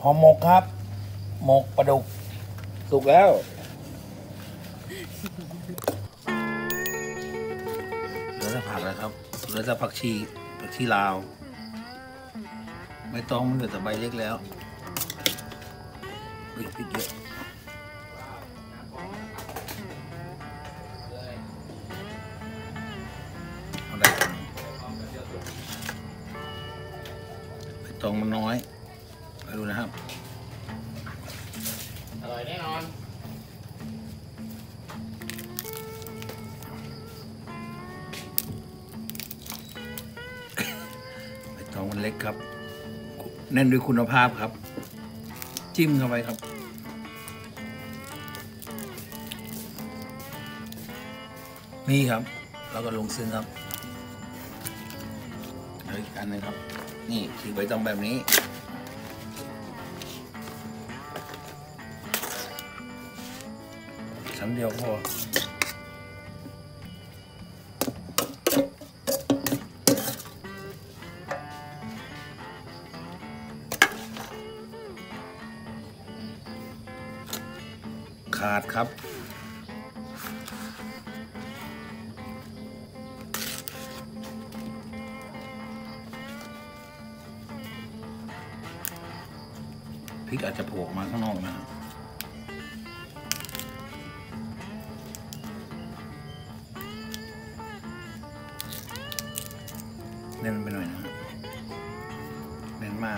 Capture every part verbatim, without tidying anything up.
ห่อหมกครับหมกปลาดุกสุกแล้วเหลือแต่ผักแล้วครับเหลือแต่ผักชีผักชีลาวไม่ต้องมันเหลือแต่ใบเล็กแล้วพริกพริกเยอะเอาได้ใบตองมันน้อยไปดูนะครับอร่อยแน่นอนใบตองมันเล็กครับแน่นด้วยคุณภาพครับจิ้มเข้าไปครับนี่ครับแล้วก็ลงซึ้งครับแล้วอีกอันนึงครับนี่คือใบตองแบบนี้ชั้นเดียวพอขาดครับพริกอาจจะโผล่มาข้างนอกนะเน้นไปหน่อยนะเน้นมาก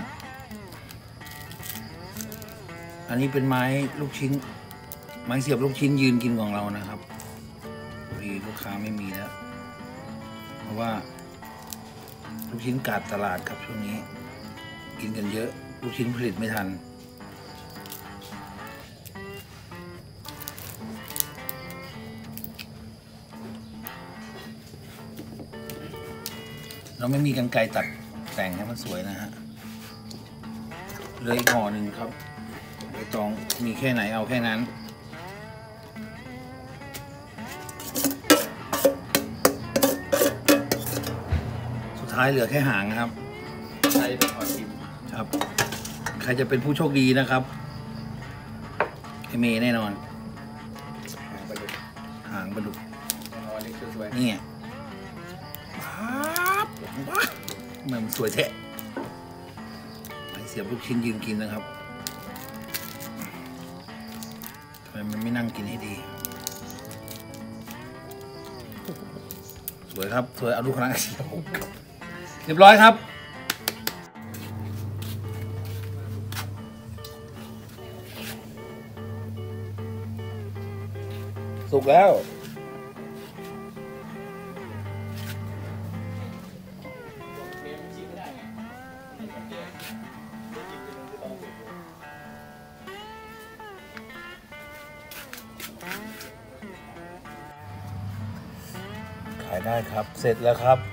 อันนี้เป็นไม้ลูกชิ้นไม้เสียบลูกชิ้นยืนกินของเรานะครับพอดีลูกค้าไม่มีแล้วเพราะว่าลูกชิ้นขาดตลาดครับช่วงนี้กินกันเยอะลูกชิ้นผลิตไม่ทันเราไม่มีกรรไกรตัดแต่งให้มันสวยนะฮะเลยห่อหนึ่งครับใบตองมีแค่ไหนเอาแค่นั้นสุดท้ายเหลือแค่หางนะครับใช่เป็นขอชิมครับใครจะเป็นผู้โชคดีนะครับไอเมย์แน่นอนหางปลาดุกหางปลาดุกอ๋อนี่คือสวยนี่ปั๊บว้ามันสวยแท้ไอเสียบลูกชิ้นยืนกินนะครับทำไมมันไม่นั่งกินให้ดีสวยครับสวยเอาลูกคณะเสียบเรียบร้อยครับสุกแล้วขายได้ครับเสร็จแล้วครับ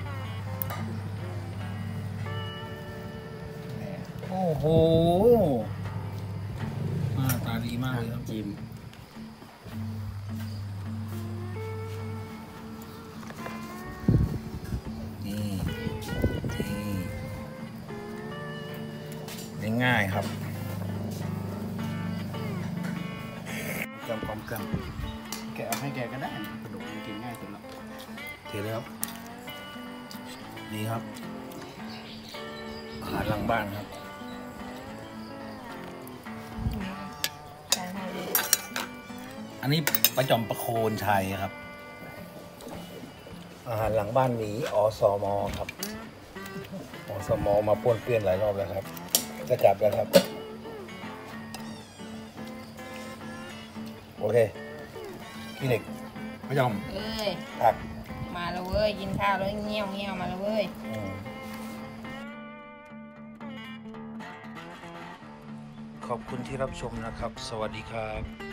โอ้โหหน้าตาดีมากเลยครับจิ้มนี่ง่ายครับกำความกำแกเอาให้แกก็ได้กระดูกมันกินง่ายสุดแล้วเทเลยครับนี่ครับอาหารหลังบ้านครับอันนี้ปลาจอมประโคนชัยครับอาหารหลังบ้านนี้อสมครับอสมมาป้วนเปี้ยนหลายรอบแล้วครับจะกลับแล้วครับโอเคพี่เด็กปลาจอมเอ้ยผักมาแล้วเว้ยกินข้าวแล้วเงี้ยวเงี้ยวมาแล้วเว้ยขอบคุณที่รับชมนะครับสวัสดีครับ